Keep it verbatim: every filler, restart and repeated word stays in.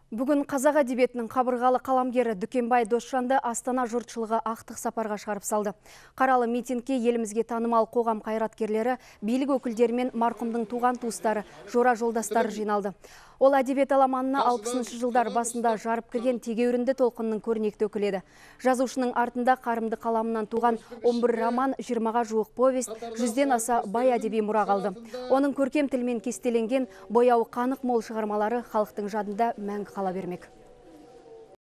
Бүгін қазақ әдебиетінің қабырғалы қаламгері Дүкенбай Досжанды Астана жұртшылығы ақтық сапарға шығарып салды. Қаралы митингке елімізге танымал қоғам қайраткерлері, билік өкілдері мен марқұмдың туған туыстары, жора жолдастары жиналды. Ол әдебиет аламанына алпысыншы жылдар басында жарып кірген тегеурінді толқынның көрнекті өкілі еді. Жазушының артында қарымды қаламынан туған он бір роман, жиырмаға жуық повест, жүзден аса бай әдеби мұра қалды. Оның көркем тілмен кестеленген, бояуы қанық мол шығармалары халықтың жадында мәңгі қала бермек.